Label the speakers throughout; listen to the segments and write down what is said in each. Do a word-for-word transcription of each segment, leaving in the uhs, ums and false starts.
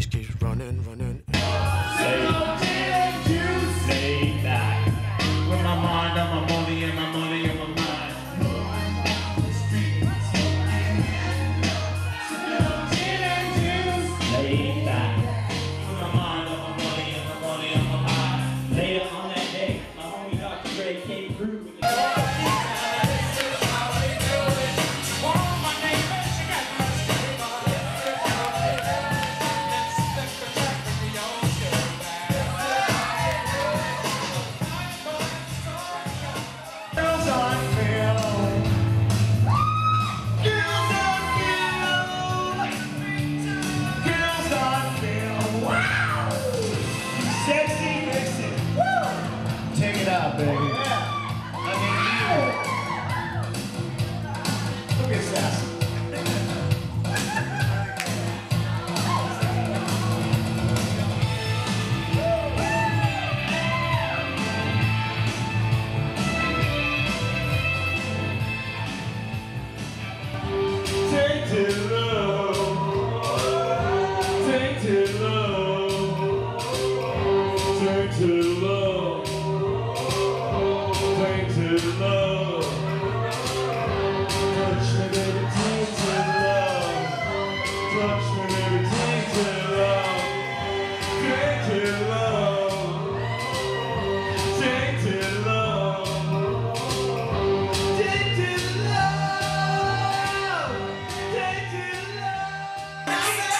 Speaker 1: bass keeps running, running.
Speaker 2: Lay, lay back. With my mind on my money and my money on my mind. Lay back. With my mind on my money and my money on my mind. Later on that day, my homie Doctor Dre came through with the up, baby. Yeah. I mean, you. Look at Sassy. Take too low. Take too low. Take too low. Take too low. Touch me, baby, take too low. Touch me, baby, take too low. Take too low. Take too low. Take too low. Take too low.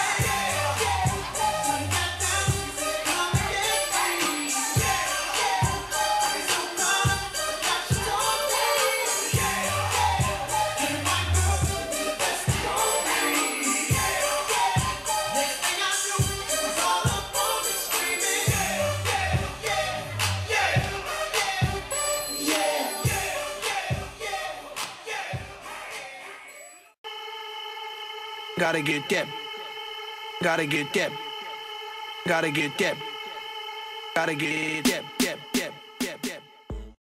Speaker 1: Gotta get that. Gotta get that. Gotta get that. Gotta get that.